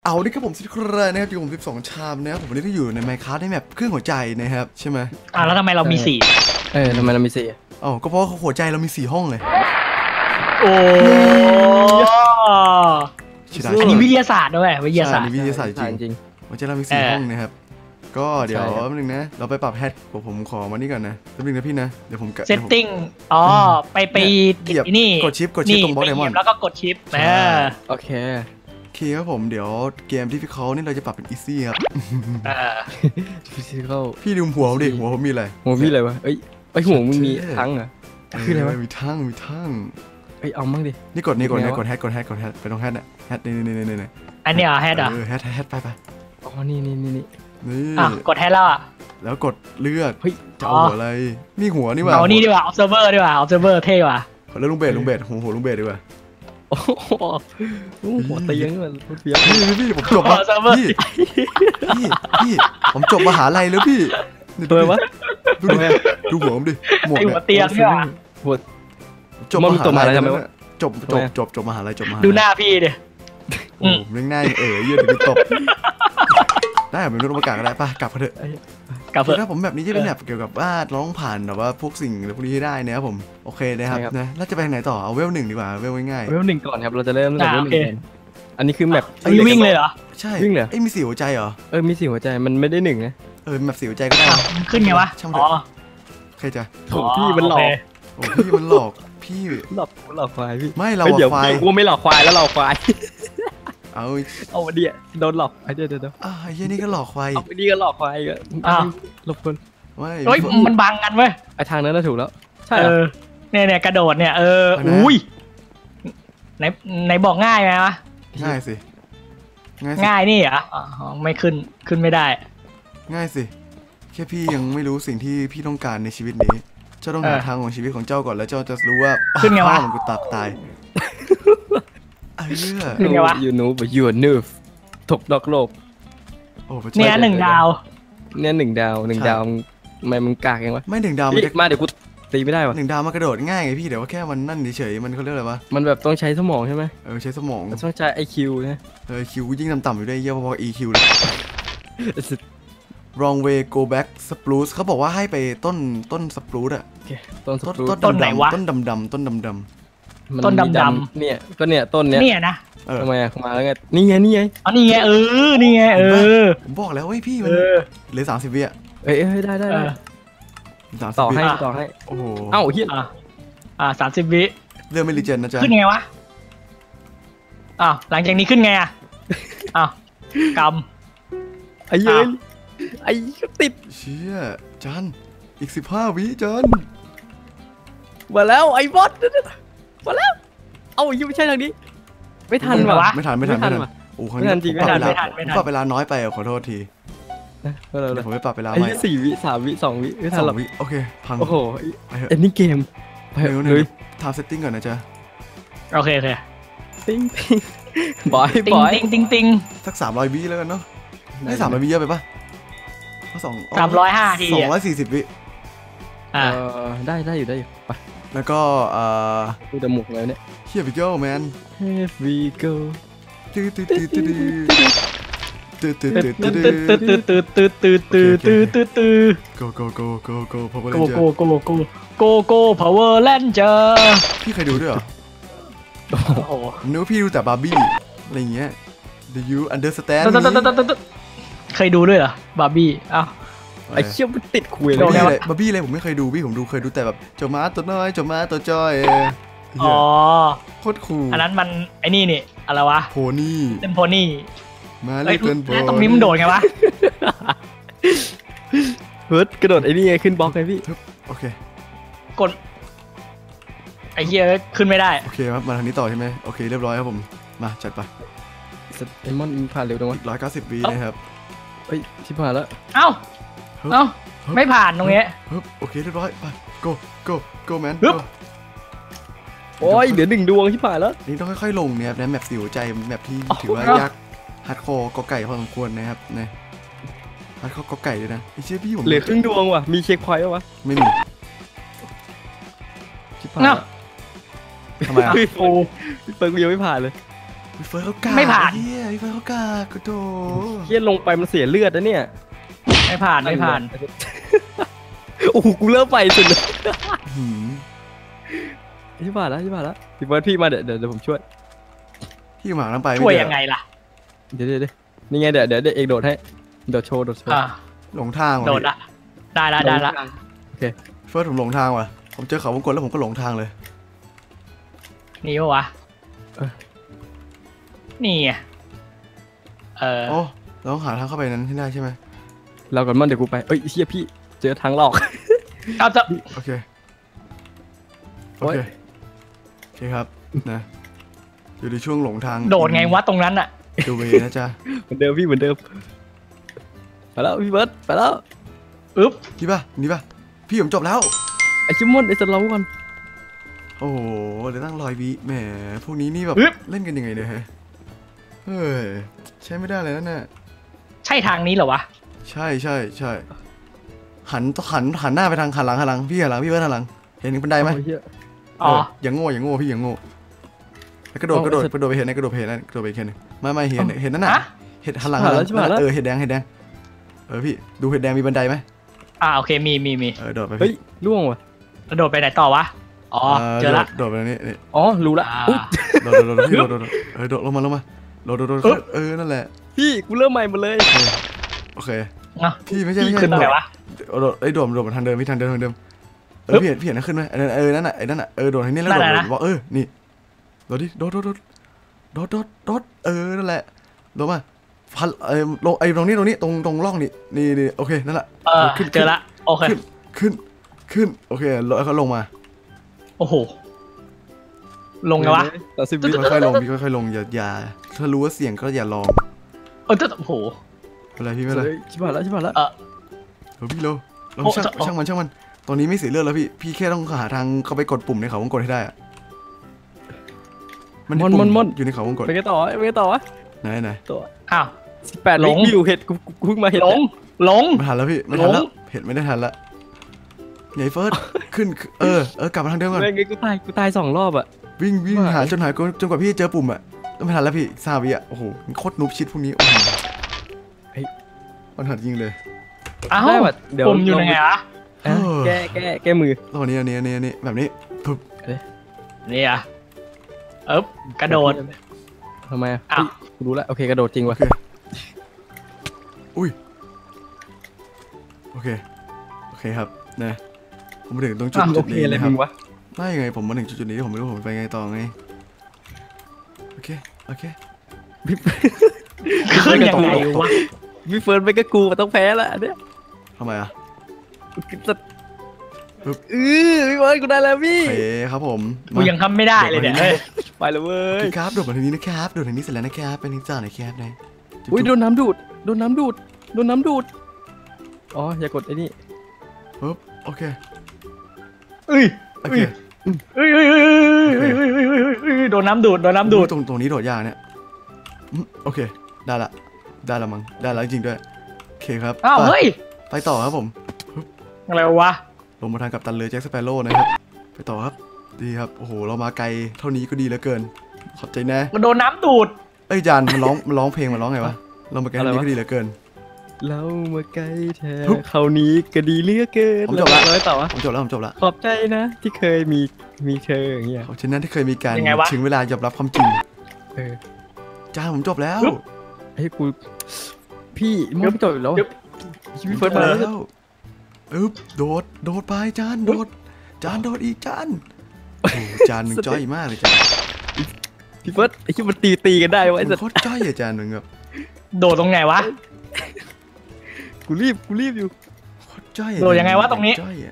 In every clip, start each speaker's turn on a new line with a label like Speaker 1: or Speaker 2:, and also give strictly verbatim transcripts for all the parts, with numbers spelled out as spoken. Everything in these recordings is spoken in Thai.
Speaker 1: เอาดิครับผมสิบครั้งนะครับอยู่ผมสิบสองชามนะครับผมวันนี้ก็อยู่ในไมค์คราฟในแมปเครื่องหัวใจนะครับใช่ไหม
Speaker 2: อ่าแล้วทำไมเรามีสี่
Speaker 3: เออทำไมเรามีสี่
Speaker 1: อ๋อก็เพราะหัวใจเรามีสี่ห้องเลย
Speaker 2: โอ้อันนี้วิทยาศาสตร์ด้วยวิทยาศาสตร์
Speaker 1: วิทยาศาสตร์จริงหัวใจเรามีสี่ห้องนะครับก็เดี๋ยวแป๊บนึงนะเราไปปรับแฮชผมขอมานี่ก่อนนะแป๊บนึงนะพี่นะเดี๋ยวผม
Speaker 2: เซตติ้งอ๋อไปไปนี่
Speaker 1: กดชิปกดชิปตรงบอสไดมอนด์
Speaker 2: แล้วก็กดชิปนะ
Speaker 3: โอเค
Speaker 1: โอเคครับผมเดี๋ยวเกมที่พี่เขานี่เราจะปรับเป็นอีซี่ครับ
Speaker 3: ฟิสิคอล
Speaker 1: พี่ดูหัวดิหัวผมมีอะไร
Speaker 3: หัวมีอะไรวะเอ้ยไอหัวมึงมีทั้งเหรอ
Speaker 1: คืออะไรวะมีทั้งมีทั้ง
Speaker 3: เอ้ยเอามั่งดิ
Speaker 1: นี่กดนี่กดกดแฮชกดแฮชกดแฮชไปตรงแฮชน่ะแฮชนี่นี่นี่นี่
Speaker 2: อันนี้อ่ะแฮชอ่ะ
Speaker 1: เออแฮชแฮชไปไป
Speaker 3: อ๋อนี่นี่นี่นี่
Speaker 2: อ่ะกดแฮชแล้วอ่ะ
Speaker 1: แล้วกดเลือกเฮ้ยจะเอาหัวอะไรนี่หัวนี่ว่ะ
Speaker 2: เอานี่ดีกว่า observer ดีกว่า observer เท่ว่ะ
Speaker 1: แล้วลุงเบสลุงเบสหัวหัวลุงเบสดีกว่า
Speaker 3: โอ้โหหัวเตียงนี่มันเฟี้ยว
Speaker 1: พี่พี่ผมจบมาพี่พี่พี่ผมจบมหาลัยแล้วพี่
Speaker 3: เปิดวะ
Speaker 1: ดูดูหัวผมดิ
Speaker 2: หมดหัวเตียงเนี่ย
Speaker 3: หัว
Speaker 1: จบมหาลัยทำไมวะจบจบจบจบมหาลัยจบมหา
Speaker 2: ดูหน้าพี่ดิ
Speaker 1: โอ้เรื่องหน้าเอ๋ยยืดถึงตบได้ผมเป็นรถอากาศก็ได้ป่ะกลับเถอะ
Speaker 2: กลับเถอะ
Speaker 1: ถ้าผมแบบนี้จะเป็นแบบเกี่ยวกับว่าร้องผ่านแบบว่าพวกสิ่งพวกนี้ได้นะครับผมโอเคนะครับนะแล้วจะไปไหนต่อเอาเวลหนึ่งดีกว่าเวลง่าย
Speaker 3: ๆเวลหนึ่งก่อนครับเราจะเริ่มตั้งแต่เวลหนึ่งก่อนอันนี้คือแมป
Speaker 2: วิ่งเลยเหรอ
Speaker 1: ใช่วิ่งเลยไอ้มีสี่หัวใจเหรอ
Speaker 3: เออมีสี่หัวใจมันไม่ได้หนึ่งนะ
Speaker 1: เออแมปสี่หัวใจก็ได้
Speaker 2: ขึ้นไงวะ
Speaker 1: อ๋อใครจะ
Speaker 3: โอ้พี่มันหลอก
Speaker 1: โอ้พี่มันหลอกพี่
Speaker 3: หลอกหลอกควายพี่
Speaker 1: ไม่เรา
Speaker 3: ควายกูไม่หลอกควายแล้วหลอกควาย
Speaker 1: เอา
Speaker 3: เอาเดี๋ยวโดนหลอกไอ้เดี๋ยวเดี๋ยว
Speaker 1: อ่าไอ้นี่ก็หลอกควาย
Speaker 3: เอาไอ้นี่ก็หลอกควายก็
Speaker 2: อ้าว
Speaker 3: หลบคน
Speaker 1: ไม่
Speaker 2: เฮ้ยมันบังกันเว้ย
Speaker 3: ไอ้ทางนั้นน่ะถูกแล้วใช่
Speaker 2: เออเนี่ยเนี่ยกระโดดเนี่ยเอออุ้ยไหนไหนบอกง่ายไหมวะ
Speaker 1: ง่ายสิ
Speaker 2: ง่ายนี่เหรออ๋อไม่ขึ้นขึ้นไม่ได้
Speaker 1: ง่ายสิแค่พี่ยังไม่รู้สิ่งที่พี่ต้องการในชีวิตนี้เจ้าต้องหาทางของชีวิตของเจ้าก่อนแล้วเจ้าจะรู้ว่า
Speaker 2: ขึ้นไงวะ
Speaker 1: มันกูตับตายไอ้เหี้ย
Speaker 2: ขึ้นไงวะ
Speaker 3: you know but you are nerve ถกดอกโลก
Speaker 2: เนี่ยหนึ่งดาว
Speaker 3: เนี่ยหนึ่งดาวหนึ่งดาวทำไมมึงกากยังวะ
Speaker 1: ไม่หนึ่งดาวมันจะ
Speaker 3: มาเดี๋ยวกูตีไม่ได้วะ
Speaker 1: หนึ่งดาวมันกระโดดง่ายไงพี่เดี๋ยวว่าแค่มันนั่นเฉยๆมันเขาเรียกอะไรวะ
Speaker 3: มันแบบต้องใช้สมองใช่ไหม
Speaker 1: เออใช้สมอง
Speaker 3: ต้องใช้ ไอ คิว นะ
Speaker 1: เออคิวยิ่งต่ำๆอยู่ได้เยอะพอๆ อี คิว เลย wrong way go back spruce เขาบอกว่าให้ไปต้นต้น spruce อะ
Speaker 3: ต้น
Speaker 1: spruce ต้นไหนวะต้นดำๆต้นดำ
Speaker 3: ๆต้นดำๆเนี่ยก็เนี่ยต้นเนี้ย
Speaker 2: เนี่ยนะ
Speaker 3: ทำไมอะมาแล้วไงนี่ไงนี่ไง
Speaker 2: อ๋อนี่ไงเออนี่ไงเออ
Speaker 1: ผมบอกแล้วเว้ยพี่มันเหลือสามสิบวิอะ
Speaker 3: เอ้ยได้ได้ต่อให้ต่อให้
Speaker 1: โอ้โห
Speaker 3: เอ้าเฮีย
Speaker 2: อ่าสามสิบวิ
Speaker 1: เรื่องไม่รีเจนนะจ๊ะ
Speaker 2: ขึ้นไงวะอ้าวหลังจากนี้ขึ้นไงอ่ะอ้าวก
Speaker 3: ำไอ้เย้ยไอ้ติด
Speaker 1: เชี่ยจันอีกสิบห้าวิจัน
Speaker 3: มาแล้วไอ้บอสมาแล้วเอ้ายังไม่ใช่ทางนี้ไม่ทันวะ
Speaker 1: ไม่ทันไม่ทันไม่ทันโอ้ครั้งนี้ผมปรับเวลาผมปรับเวลาน้อยไปขอโทษทีเดี๋ยวผมไปปรับเวลาใหม่
Speaker 3: สี่วิสามวิสองวิไม่ทันหรอก
Speaker 1: โอเคพัง
Speaker 3: โอ้โหอันนี้เกม
Speaker 1: ไปเลยทำเซตติ้งก่อนนะจ๊ะ
Speaker 2: โอเคโอเค
Speaker 3: ติ้งติ้งบอย
Speaker 2: บอยติ้งติ้งติ้ง
Speaker 1: สักสามร้อยวิแล้วกันเนาะได้สามร้อยวิเยอะไปปะก็สอง
Speaker 2: สามร้อยห้าที
Speaker 1: สองร้อยสี่สิบวิ
Speaker 3: อ่าได้ได้อยู่ได้อยู่ไป
Speaker 1: แล้วก็เอ่อ
Speaker 3: ดูจมูกเลยเนี่ย
Speaker 1: Here we go man
Speaker 3: Here we go
Speaker 1: ตื้อตื้อตื้อตื้อตื้อตื้อตื้อตื้อตื้อ
Speaker 2: ตื้อตื้อตื้อตื้อตื้อตื้อตื้อตื้อ
Speaker 1: go go go go go power
Speaker 2: ranger go go go go go power ranger
Speaker 1: พี่เคยดูด้วยเหรอโอ้โหนึกว่าพี่ดูแต่บาร์บี้อะไรเงี้ย Do you understand
Speaker 2: เคยดูด้วยเหรอบาร์บี้อ้าว
Speaker 3: ไอ้เชี่ยมันติดคุยเลย
Speaker 1: บาร์บี้เลยผมไม่เคยดูพี่ผมดูเคยดูแต่แบบเจ้าม้าตัวน้อยเจ้าม้าตัวจ้อย
Speaker 2: อ๋อ
Speaker 1: โคตรคูล
Speaker 2: อันนั้นมันไอ้นี่นี่อะไรวะ
Speaker 1: โพนี่
Speaker 2: เป็นโพนี่
Speaker 1: มาเล่นเป็นโพ
Speaker 2: ตรงนี้มันโดดไงวะ
Speaker 3: เฮิร์ตกระโดดไอ้นี่ไงขึ้นบล็อกไงพี่
Speaker 1: โอเค
Speaker 2: กดไอ้เหี้ยขึ้นไม่ได้
Speaker 1: โอเคครับมาทางนี้ต่อใช่ไหมโอเคเรียบร้อยครับผมมาจัดไป
Speaker 3: ไอ้มอนผ่านเร็วจังวะ
Speaker 1: ร้อยเก้าสิบวินะครับ
Speaker 3: เฮ้ยชิบผ่านแล้ว
Speaker 2: เอ้าเอ้าไม่ผ่านตรงนี้
Speaker 1: โอเคเรียบร้อยไป go go go man
Speaker 3: โอ้ยเดี๋ยวหนึ่งดวงชิบผ่านแล้ว
Speaker 1: นี่ต้องค่อยๆลงเนี่ยนะแมปสิวใจแมปที่ถือว่ายากฮัดคอกอไก่พอสมควรนะครับนะฮัดคอกอไก่เลยนะไอ้เชี่ยพี่ผม
Speaker 3: เหลือครึ่งดวงว่ะมีเช็คพอยต์วะ
Speaker 1: ไม่มี
Speaker 3: ชิบผ่าน
Speaker 1: ทำไมอ่ะ
Speaker 3: โอ้เปิงเดียวไม่ผ่านเลย
Speaker 1: พี่เฟิร์สเขากา
Speaker 2: ไม่ผ่าน
Speaker 1: เฮียพี่เฟิร์สเขากากระโดด
Speaker 3: เฮียลงไปมันเสียเลือดนะเนี่ย
Speaker 2: ไม่ผ่านไม่ผ่าน
Speaker 3: โอ้โหกูเริ่มไปสุดเลย
Speaker 1: หืม
Speaker 3: พี่ผ่านแล้วพี่ผ่านแล้วพี่เฟิร์สพี่มาเดี๋ยวเดี๋ยวเดี๋ยวผมช่วย
Speaker 1: พี่หมาน้ำไป
Speaker 2: ช่วยยังไงล่ะ
Speaker 3: เดี๋ยวเดี๋ยวเดี๋ยวนี่ไงเดี๋ยวเดี๋ยวเดี๋ยวเอกโดดให้โดดโชว์โดดโชว์
Speaker 2: อ่า
Speaker 1: หลงทางว่ะ
Speaker 2: โดดละได้ละได้ละ
Speaker 1: พี่เฟิร์สผมหลงทางว่ะผมเจอเขาวงกลมแล้วผมก็หลงทางเลย
Speaker 2: นี่ปะวะนี่ไงเออ
Speaker 1: โอ้เราต้องหาทางเข้าไปนั้นให้ได้ใช่ไหม
Speaker 3: เราก่อนมั่นเดี๋ยวกูไปเอ้ยเฮียพี่เจอทางหลอก
Speaker 2: เอาจะ
Speaker 1: โอเคโอ
Speaker 3: โอ๊ย
Speaker 1: เคโอเคครับนะอยู่ในช่วงหลงทาง
Speaker 2: โดดไงวะตรงนั้นอะ
Speaker 1: ดูเวนะจ๊ะ
Speaker 3: เหมือนเดิมพี่เหมือนเดิมไปแล้วพี่เบิร์ดไปแล้ว
Speaker 2: อึ๊บ
Speaker 1: นี่ป่ะนี่ป่ะพี่ผมจบแล้ว
Speaker 3: ไอชิมอนไอสเราก่อน
Speaker 1: โอ้โหเดี๋ยวตั้งรอยวิแหมพวกนี้นี่แบบเล่นกันยังไงเนี่ยฮะเฮ้ยใช้ไม่ได้เลยนั่นน่ะ
Speaker 2: ใช่ทางนี้เหรอวะ
Speaker 1: ใช่ใช่ใช่หันหันหันหน้าไปทางหันหลังหันหลังพี่หันหลังพี่เบิร์ดหันหลังเห็นบันไดไหม
Speaker 3: โอ้เหี้ย
Speaker 2: อ๋อ
Speaker 1: เอออย่างโง่อย่างโง่พี่อย่างโง่แล้วกระโดด
Speaker 3: เอา
Speaker 1: กระโดด
Speaker 3: เสร็จ
Speaker 1: กระโดดไปเห็นนะกระโดดไปเห็นนะกระโดดไปเห็นนะไม่ไม่เห็น
Speaker 3: เอา
Speaker 1: เห็นนั่นน่ะ
Speaker 2: ฮะ
Speaker 1: เห็ดหันหลัง
Speaker 3: ชิบ
Speaker 1: หัน
Speaker 3: หาย
Speaker 1: หลั
Speaker 3: แล้วชิบหายแล้ว
Speaker 1: เออเห็ดแดงเห็ดแดงเออพี่ดูเห็ดแดงมีบันไดไหม
Speaker 2: อ่าโอเคมีมีมี
Speaker 1: เออโดดไป
Speaker 3: เฮ้ย
Speaker 1: พี่
Speaker 3: ล่วงว่ะ
Speaker 2: แล้วโดดไปไหนต่อวะอ๋อเจอละ
Speaker 1: โดดโดดไปตรงนี้นี่
Speaker 3: อ๋อรู้ละ
Speaker 2: อ่า
Speaker 3: อุ๊ย
Speaker 1: โดดโดดโดดพี่โดดโดดโดดเออโดดลงมาลงมาโดดโดดโดด
Speaker 2: อึ๊บ
Speaker 1: เออนั่นแหละ
Speaker 3: พี่กูเริ่มใหม่หมดเลย
Speaker 1: โอเค
Speaker 2: เนาะ
Speaker 1: พี่ไม่ใช่ไม่
Speaker 2: พี่
Speaker 1: ใช่
Speaker 2: ขึ้นตรงไหนวะ
Speaker 1: โดดไอ้ยโดดโดดมาทางเดิมพี่ทางเดิมทางเดิมเออพี่เห็นพี่เห็นนะขึ้นไหมไอ้นั่นเออนั่นน่ะไอ้นั่นน่ะเออโดดทางนี้แล้วโดด
Speaker 2: นั่นน่ะ
Speaker 1: โดดบอกเออนี่โดดดิโดดโดดโดดโดดโดดโดดเออนั่นแหละโดดมาพันเออลงไอ้ตรงนี้ตรงนี้ตรงตรงร่องนี่นี่นี่โอเคนั่นแหละ
Speaker 2: เออ
Speaker 1: ขึ้น
Speaker 2: เจอละโอเค
Speaker 1: ขึ้นขึ้นขึ้นโอเคแล้วเขาลงมา
Speaker 2: โอ้โหลงไงวะ
Speaker 3: ต่อสิบวิ
Speaker 1: ค่อยๆลงพี่ค่อยๆลงอย่าอย่าถ้ารู้ว่าเสี่ยงก็อย่าลอง
Speaker 2: เออจะโอ้โห
Speaker 1: อะไรพี่ไม่เป็นไร
Speaker 3: เฮ้ยชิบหายแล้วชิบหายแล้ว
Speaker 2: เออ
Speaker 1: เออพี่เราเรา
Speaker 2: โอ้
Speaker 1: ช่าง
Speaker 2: จะ
Speaker 1: ช่างมันช่างมันตอนนี้ไม่เสียเลือดแล้วพี่พี่แค่ต้องหาทางเข้าไปกดปุ่มในเขาวงกตให้ได้อะมันปุ่อยู่ในเขาวงกต
Speaker 3: ไปกันต่อไปกันต่อวะ
Speaker 1: ไหนไหน
Speaker 3: ตัว
Speaker 2: อ้าว
Speaker 3: สิบแปด
Speaker 2: หล
Speaker 3: วิ
Speaker 2: ง
Speaker 3: กูอยู่เห็ดกูกูกูเพิ่งมาเห็ด
Speaker 2: หลงหลง
Speaker 1: ไม่ทันแล้วพี่ไม่ทันแล้ว
Speaker 2: หลง
Speaker 1: เห็นไม่ได้ทันละไหนเฟิร์สขึ้นเออเออกลับมาทางเดิมก่อน
Speaker 3: แม่งไงกูตายกูตายสองรอบอะ
Speaker 1: วิ่งวิ่ง
Speaker 3: ไม่
Speaker 1: หาจนหาจนกว่าพี่เจอปุ่มอะต้องไม่ทันแล้วพี่ซาวิอะโอ้โหโคตรนุบชิดพวกนี้โอ้โหมันหัดยิงเลย
Speaker 2: อ้าว
Speaker 3: ได้ว่ะเดี๋ยว
Speaker 2: ปุ่มอยู่ยังไงวะ
Speaker 3: อ่ะแก้แก้แก้มือ
Speaker 1: ตอนนี้อันนี้อันนี้อันนี้แบบนี้ปึ๊บ
Speaker 2: นี่อ่ะเอ๊บกระโดด
Speaker 3: ทำไมอ่ะ
Speaker 2: อ้าว
Speaker 3: เฮ้ยกูรู้แล้วโอเคกระโดดจริง
Speaker 1: โอ
Speaker 3: ว่ะ
Speaker 1: เคอุ้ยโอเคโอเคครับนะผมมาถึงตรงจุด
Speaker 3: อ่ะ
Speaker 1: จุ
Speaker 3: โอ
Speaker 1: ด
Speaker 3: เค
Speaker 1: นี้
Speaker 3: อะไร
Speaker 1: นะครั
Speaker 3: มึ
Speaker 1: บ
Speaker 3: งวะ
Speaker 1: ไม่ไงผมมาถึงจุดๆนี้ผมไม่รู้ผมไปไงต่อไงโอเคโอเค
Speaker 2: ขึ้นยังไงวะ
Speaker 3: พี่เฟิร์นไปก็กูมันต้องแพ้แล้วอันเนี้ย
Speaker 1: ทำไมอะ
Speaker 3: จะเออพี่เฟิร์นกูได้แล้วพี่
Speaker 1: โอเคครับผม
Speaker 2: กูยังทำไม่ได้เลยเนี่ยเฮ้ย
Speaker 3: ไปแล้วเว้ย
Speaker 1: พี่ครับโดดมาทางนี้นะครับโดดทางนี้เสร็จแล้วนะครับไปนี่จ่าหน่อยครับนะ
Speaker 3: อุ้ยโดนน้ำดูดโดนน้ำดูดโดนน้ำดูดอ๋ออย่ากดไอ้นี่
Speaker 1: ปึ๊บโอเค
Speaker 2: เอ้ย
Speaker 1: โอเค
Speaker 2: เอ้ยเอ้ยเอ้ยเอ้ยเอ้ยเอ้ยเอ้ยเอ้ยโดนน้ำดูดโดนน้ำดูด
Speaker 1: ตรงตรงนี้โดดยากเนี่ยอืมโอเคได้ละได้ละมั้งได้ละจริงๆด้วยโอเคครับ
Speaker 2: อ้าว
Speaker 1: ไป
Speaker 2: เฮ้ย
Speaker 1: ไปต่อครับผม
Speaker 2: อะไรวะ
Speaker 1: ลงมาทางกับตันเรือแจ็คสเปโร่นะครับไปต่อครับดีครับโอ้โหเรามาไกลเท่านี้ก็ดีเหลือเกินขอบใจนะ
Speaker 2: มันโดนน้ำดูด
Speaker 1: เอ้ยจานมันร้องมันร้องเพลงมันร้องไงวะเรามาไกลเท่านี้ก็ดีเหลือเกิน
Speaker 3: เรามาใกล้เธอ
Speaker 1: ฮึบ
Speaker 3: คราวนี้ก็ดีเหลือกเกิน
Speaker 1: ผมจบละ
Speaker 3: ร้อยต่อวะ
Speaker 1: ผมจบแล้วผมจบแล้ว
Speaker 3: ขอบใจนะ ที่เคยมีมีเธออย่างเงี้ย
Speaker 1: ขอบใจนั้นที่เคยมีการ
Speaker 2: ยังไงวะ
Speaker 1: ถึงเวลายอมรับความจริง
Speaker 3: เออ
Speaker 1: จานผมจบแล้ว
Speaker 2: ฮึบ
Speaker 3: ไอ้ยกูพี่มันไม่จบอยู่แล้ว
Speaker 2: ยึบ
Speaker 3: พี่เฟิร์นมาแล้ว
Speaker 1: อึ๊บโดดโดดไปจานโดดจานโดดอีกจานโอ้โหจานมึงจ้อยมากเลยจาน
Speaker 3: พี่เฟิร์นไอ้ที่มันตีตีกันได้วะไอ้
Speaker 1: มึ
Speaker 3: สั
Speaker 1: ง
Speaker 3: ส
Speaker 1: โคตรจ้อยอะจานมึงแบบ
Speaker 2: โดดตรงไหนวะ
Speaker 3: กูรีบกูรีบอยู่
Speaker 1: โคตรจ้อยอะ
Speaker 2: โดดยังไงวะตรงนี้
Speaker 1: จ้อยอะ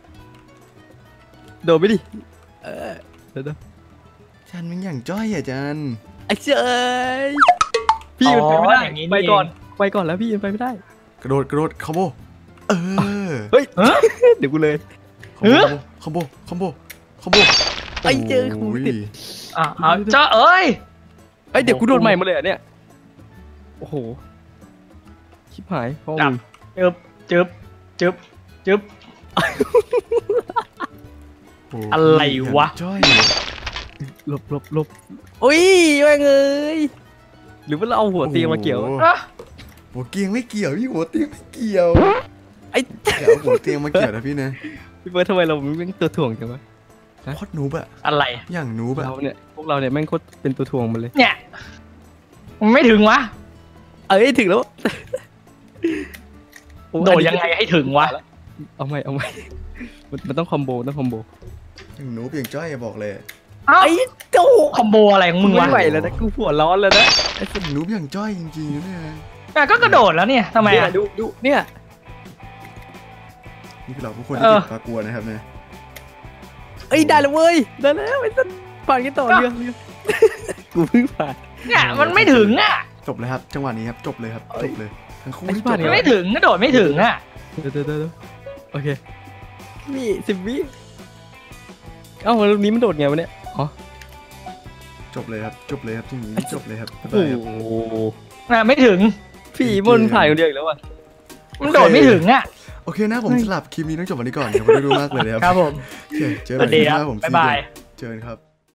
Speaker 3: โดดไปดิเออเดี๋ยว
Speaker 1: จานมึงอย่างจ้อยอะจาน
Speaker 3: ไอ้เจ้ยพี่มันไปไม่ได้
Speaker 2: อ๋ออย่างนี้นี่
Speaker 3: ไปก่อน
Speaker 2: เอง
Speaker 3: ไปก่อนแล้วพี่มันไปไม่ได้
Speaker 1: กระโดดกระโดดคอมโบเออ
Speaker 3: เฮ้ย
Speaker 2: เฮ้ย
Speaker 3: เดี๋ยวกูเลย
Speaker 1: คอมโบคอมโบคอมโบคอมโบ
Speaker 3: ไอ้เจอกูติด
Speaker 2: อ่ะเอาเจ้าเอ้ย
Speaker 3: เอ้ยเดี๋ยวกูโดนใหม่หมาเลยเหรอ่ะเนี่ยโอ้โหชิบหายพ่อ
Speaker 2: จั
Speaker 3: มึ
Speaker 2: บ
Speaker 3: ง
Speaker 2: จึบจึบจึบจึบ
Speaker 1: โโห
Speaker 2: อะไรวะ
Speaker 1: จ้อย
Speaker 3: หลบหลบหลบอุ้ยแม่งเอ้ยหรือว่าเราเอาหัวเตียงมาเกี่ยว
Speaker 1: โอ้โห
Speaker 2: อ่ะ
Speaker 1: หัวเตียงไม่เกี่ยวพี่หัวเตียงไม่เกี่ยว
Speaker 3: ไอ้
Speaker 1: เดี๋ยวหัวเตียงมาเกี่ยวนะพี่นะ
Speaker 3: พี่เบิร์ดทำไมเราแม่งตัวถ่วงจังวะ
Speaker 1: โคตรนูบอะ
Speaker 2: อะไร
Speaker 1: อย่างนูบอะ
Speaker 3: เราเนี่ยพวกเราเนี่ยแม่งโคตรเป็นตัวถ่วงมาเลย
Speaker 2: เนี่ยมันไม่ถึงวะ
Speaker 3: เอ้ยถึงแล้วอ้
Speaker 2: โดดยังไงให้ถึงวะ
Speaker 3: เอาใหม่เอาใหม่มันมันต้องคอมโบต้องคอมโบ
Speaker 1: อย่างนูบอย่างจ้อยอะบอกเลย
Speaker 2: เอ้า
Speaker 3: ไอ้โจ้
Speaker 2: คอมโบอะไรของมึงวะ
Speaker 3: ไม่ไหวแล้วนะกูหัวร้อนแล้วนะ
Speaker 1: อย่างนูบอย่างจ้อยจริงๆนะเนี่ย
Speaker 2: อ่ะก็กระโดดแล้วเนี่ยทำไม
Speaker 3: เนี่ย
Speaker 2: อ่ะ
Speaker 3: ดูดูเนี่ย
Speaker 1: นี่คือเราผู้คน
Speaker 2: เอ
Speaker 1: ที่
Speaker 2: อ
Speaker 1: ติดปลากลัวนะครับเนี่ย
Speaker 3: เอ้ยได้แล้วเว้ยได้แล้วไอ้สัสผ่านกันต่อเรือเรือกูเพิ่งผ่าน
Speaker 2: เนี่ยมันไม่ถึงอ่ะ
Speaker 1: จบเลยครับจังหวะนี้ครับจบเลยครับจบเลยทั้งคู่
Speaker 3: ไอ้
Speaker 1: ที่
Speaker 3: บ้า
Speaker 1: จ
Speaker 3: น
Speaker 1: บ
Speaker 3: เนี่
Speaker 2: มัน
Speaker 3: ย
Speaker 2: ไม่ถึงกระโดดไม่ถึงอ่ะ
Speaker 3: เดี๋ยวเดี๋ยวเดี๋ยวโอเคนี่สิบวิเอ้าแล้วนี้มันโดดไงวะเนี่ยอ๋อ
Speaker 1: จบเลยครับจบเลยครับทีนี้จบเลยครับ
Speaker 3: โอ้
Speaker 1: บ๊ายบายครับ
Speaker 3: โห
Speaker 2: อ่ะไม่ถึง
Speaker 3: พี่มนถ่ายคนเดียวอีกแล้วอ่ะ
Speaker 2: มันโดดไม่ถึงอ่ะ
Speaker 1: โอเคนะผมสลับคลิปนี้ต้องจบวันนี้ก่อนครับผมได้ดูมากเลยนะครับ
Speaker 2: ครับผม
Speaker 1: โอเคเจอ
Speaker 2: ส
Speaker 1: กัน
Speaker 2: วัสดี
Speaker 1: คลิปห
Speaker 2: ครับ
Speaker 1: น้าผม
Speaker 2: บ๊ายบาย
Speaker 1: เจอกันครับ